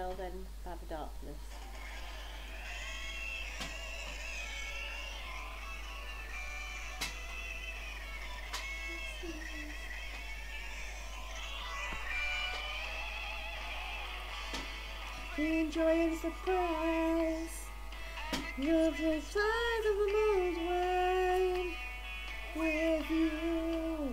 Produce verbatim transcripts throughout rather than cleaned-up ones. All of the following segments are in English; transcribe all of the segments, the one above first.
world end by the darkness. Enjoy the surprise. You're the size of the moon's wine with you.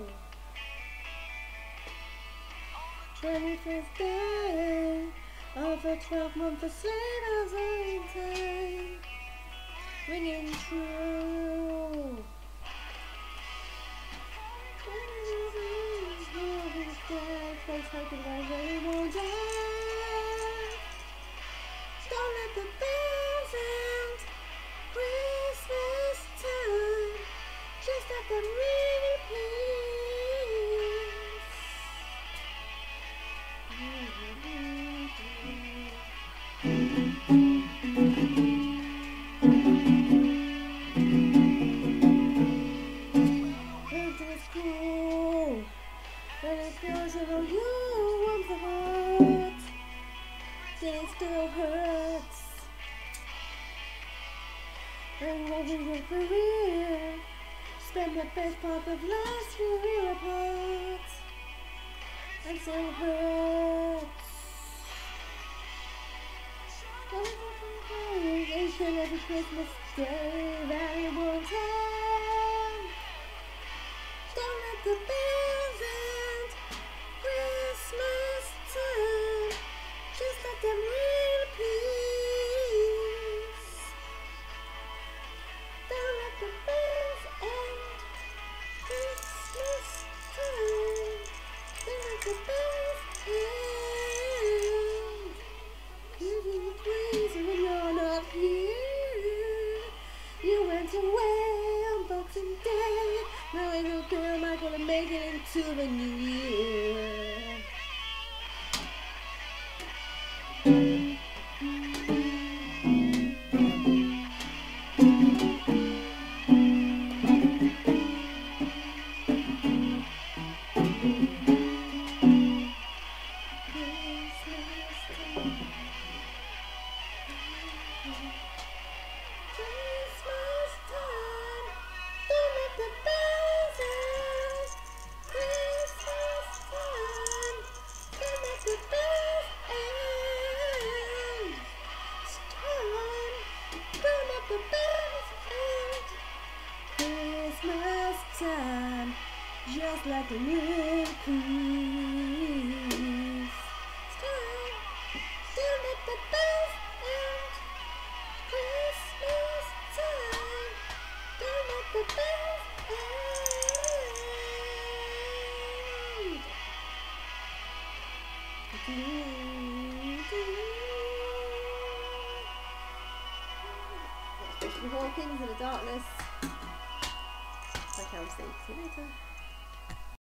twenty-fifth day of the twelfth month of Slater's time, ringing true. Folks hoping that they won't die. Don't let the bells end. Christmas time, just let them ring in peace. Winter is cool, but it feels as though you want the heart. It still hurts. And loving your career, spend the best part of last year apart, and still hurts. Each and every Christmas day, valuable time. Don't let the bells end. Christmas time, just let them ring in peace. Don't let the bells end. Christmas time, don't let the bells end. Giving you praise when you're not here. You went away on Boxing Day. Now I know girl, am I gonna make it into the new year? Christmas time, just like the moon please. Time, don't let the bells end. Christmas time, don't let the bells end. We walk into the darkness. Like I was saying, see you later.